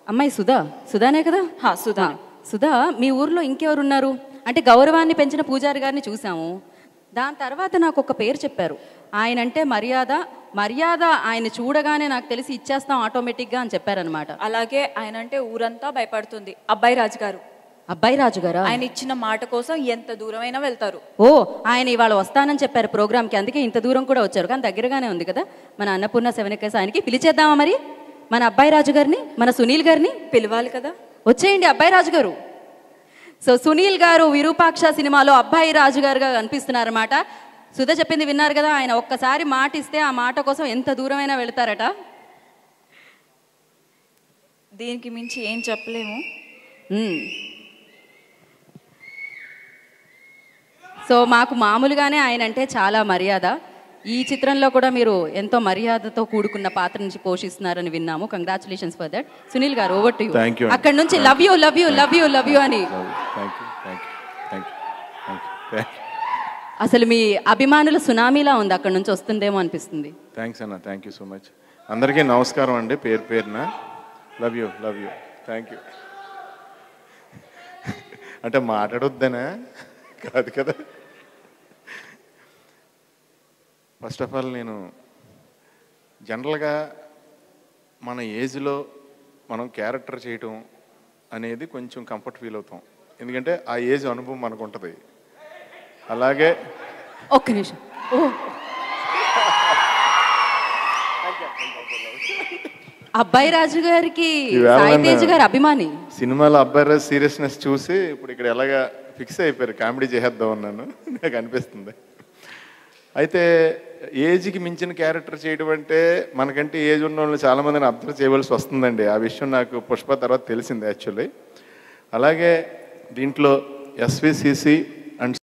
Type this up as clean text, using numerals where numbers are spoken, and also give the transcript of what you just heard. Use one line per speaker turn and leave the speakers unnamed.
అమ్మాయి సుధా, సుధానే కదా?
సుధా.
సుధా, మీ ఊర్లో ఇంకెవరున్నారు? అంటే గౌరవాన్ని పెంచిన పూజారి గారిని చూసాము. దాని తర్వాత నాకు ఒక పేరు చెప్పారు, ఆయన అంటే మర్యాద. మర్యాద ఆయన చూడగానే నాకు తెలిసి ఇచ్చేస్తాం ఆటోమేటిక్గా అని చెప్పారనమాట.
అలాగే ఆయన అంటే ఊరంతా భయపడుతుంది. అబ్బాయి రాజు గారు.
అబ్బాయి రాజు గారా?
ఆయన ఇచ్చిన మాట కోసం ఎంత దూరమైనా వెళ్తారు.
ఓ, ఆయన ఇవాళ వస్తానని చెప్పారు ప్రోగ్రామ్కి, అందుకే ఇంత దూరం కూడా వచ్చారు. కానీ దగ్గరగానే ఉంది కదా మన అన్నపూర్ణ సెవెనకేస్. ఆయనకి పిలిచేద్దామా మరి మన అబ్బాయి రాజు గారిని, మన సునీల్ గారిని?
పిలవాలి కదా.
వచ్చేయండి అబ్బాయి రాజు గారు. సో సునీల్ గారు విరూపాక్ష సినిమాలో అబ్బాయి రాజు గారుగా కనిపిస్తున్నారన్నమాట. సుధ చెప్పింది విన్నారు కదా, ఆయన ఒక్కసారి మాట ఇస్తే ఆ మాట కోసం ఎంత దూరమైనా వెళతారట.
దీనికి మించి ఏం చెప్పలేము.
సో మాకు మామూలుగానే ఆయన అంటే చాలా మర్యాద. ఈ చిత్రంలో కూడా మీరు ఎంతో మర్యాదతో కూడుకున్న పాత్ర నుంచి పోషిస్తున్నారని విన్నాము. Congratulations for that. సునీల్ గారు, ఓవర్ టు యూ. అక్కడ నుంచి love you love you love you love you అని అసలు మీ అభిమానుల సునామీలా ఉంది, అక్కడ నుంచి వస్తుందేమో అనిపిస్తుంది.
థ్యాంక్స్ అన్న, థ్యాంక్ యూ సో మచ్. అందరికీ నమస్కారం అండి, పేరు పేరున. Love you love you, thank you. అంటే మాట్లాడొద్దనా? కాదు కదా. ఫస్ట్ ఆఫ్ ఆల్ నేను జనరల్గా మన ఏజ్లో మనం క్యారెక్టర్ చేయటం అనేది కొంచెం కంఫర్ట్ ఫీల్ అవుతాం, ఎందుకంటే ఆ ఏజ్ అనుభవం మనకు ఉంటుంది. అలాగే
ఒక్క నిమిషం, అబ్బాయి రాజు గారికి సాయి తేజ్ గారు అభిమాని.
సినిమాలో అబ్బాయి రాజు సీరియస్నెస్ చూసి ఇప్పుడు ఇక్కడ ఎలాగా ఫిక్స్ అయిపోయారు, కామెడీ చేద్దాం అన్నాను, నాకు అనిపిస్తుంది. అయితే ఏజ్కి మించిన క్యారెక్టర్ చేయడం అంటే మనకంటే ఏజ్ ఉన్న వాళ్ళని చాలామందిని అబ్జర్వ్ చేయవలసి వస్తుందండి. ఆ విషయం నాకు పుష్ప తర్వాత తెలిసింది యాక్చువల్లీ. అలాగే దీంట్లో ఎస్విసిసి